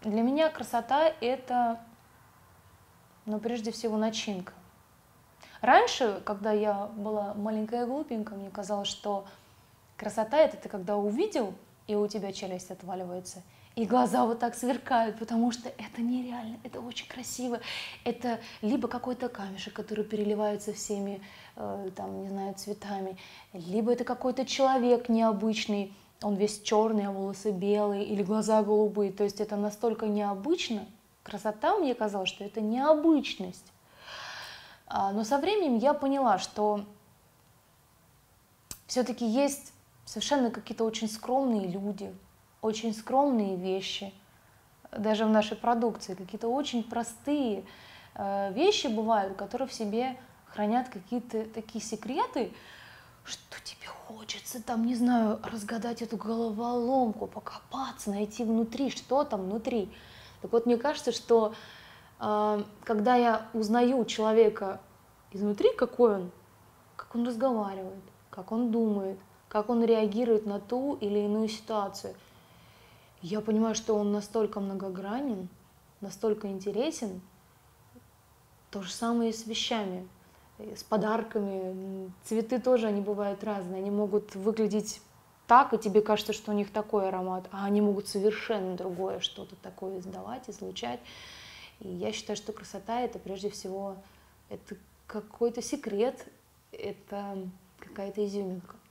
Для меня красота — это, ну, прежде всего, начинка. Раньше, когда я была маленькая и глупенькая, мне казалось, что красота — это ты когда увидел, и у тебя челюсть отваливается, и глаза вот так сверкают, потому что это нереально, это очень красиво. Это либо какой-то камешек, который переливается всеми, там, не знаю, цветами, либо это какой-то человек необычный, он весь черный, а волосы белые, или глаза голубые. То есть это настолько необычно. Красота, мне казалось, что это необычность. Но со временем я поняла, что все-таки есть совершенно какие-то очень скромные люди, очень скромные вещи, даже в нашей продукции, какие-то очень простые вещи бывают, которые в себе хранят какие-то такие секреты, что тебе хочется там, не знаю, разгадать эту головоломку, покопаться, найти внутри, что там внутри. Так вот, мне кажется, что когда я узнаю человека изнутри, какой он, как он разговаривает, как он думает, как он реагирует на ту или иную ситуацию, я понимаю, что он настолько многогранен, настолько интересен. То же самое и с вещами, с подарками. Цветы тоже, они бывают разные. Они могут выглядеть так, и тебе кажется, что у них такой аромат, а они могут совершенно другое что-то такое издавать, излучать. И я считаю, что красота — это прежде всего это какой-то секрет, это какая-то изюминка.